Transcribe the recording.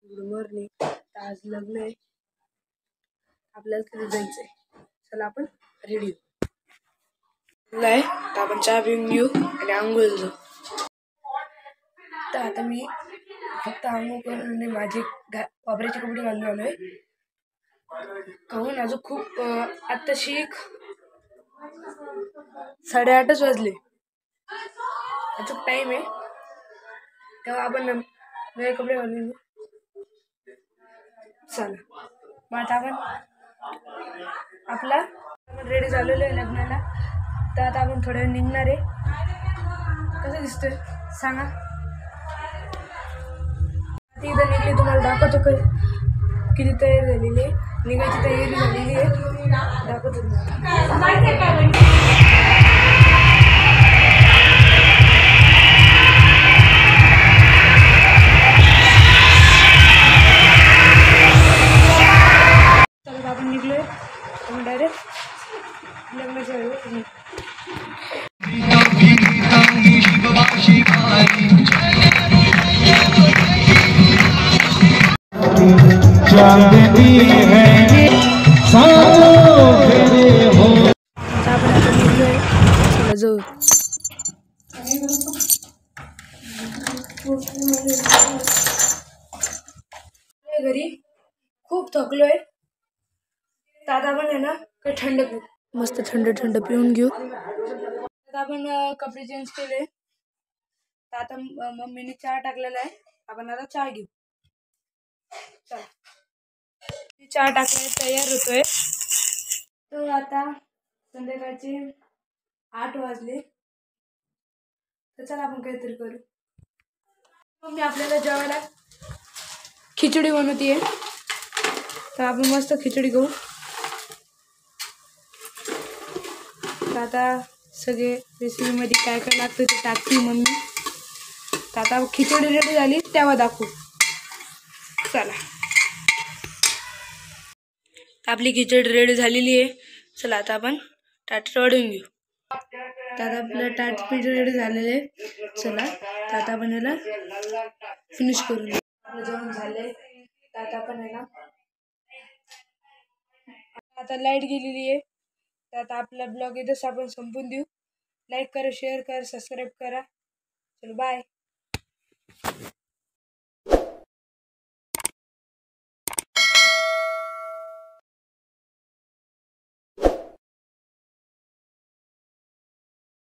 Good morning. आज लग्न आहे, आपल्याला तिथे जायचंय. चला आपण रेडी नाही तर आपण चहा पिऊन घेऊ आणि आंघोळ जाऊ. तर आता मी फक्त आंघोळ करून माझे वापरायचे कपडे घालून आलोय. कहून अजून खूप आत्ताशी 8:30 वाजले. अजून टाइम आहे, तेव्हा आपण नवे कपडे घालून घेऊ. चला मग आता आपण रेडी झालेलो आहे लग्नाला. तर आता आपण थोड्या वेळ निघणार आहे. कसं दिसतंय सांगा. ती इथं निघली, तुम्हाला दाखवतो किती तयारी झालेली आहे. निघायची तयारी झालेली आहे, दाखवतो चला. आपण निघलोय डायरेक्ट लग्नाच्या वेळी. चांदनी है सालों फेरे हो. आपण आता निघलोय, चला जाऊ. घरी खूप थकलोय. तर आता आपण आहे ना काही थंड पिऊ, मस्त थंड पिऊन घेऊ. आता आपण कपडे चेंज केले. तर आता मम्मीने चहा टाकलेला आहे, आपण आता चहा घेऊ. चला चहा टाकायला तयार होतोय. तर आता संध्याकाळचे 8 वाजले. तर चला आपण काहीतरी करू. मम्मी आपल्याला जेवायला खिचडी बनवतीये, तर आपण मस्त खिचडी खाऊ. तर आता सगळे रेसिपीमध्ये काय काय लागतं ते टाकते मम्मी. तर आता खिचडी रेडी झाली तेव्हा दाखवू. चला आपली खिचडी रेडी झालेली आहे. चला आता आपण ताट वाढून घेऊ. तर आता आपलं ताट पीठ रेडी झालेलं आहे. चला तर आता आपण याला फिनिश करून घेऊ. आपलं जेवण झालंय. तर आता आपण आहे ना, आता लाईट गेलेली आहे. तर आता आपला ब्लॉग इथंच आपण संपून देऊ. लाईक करा, शेअर करा, सबस्क्राईब करा. चलो बाय.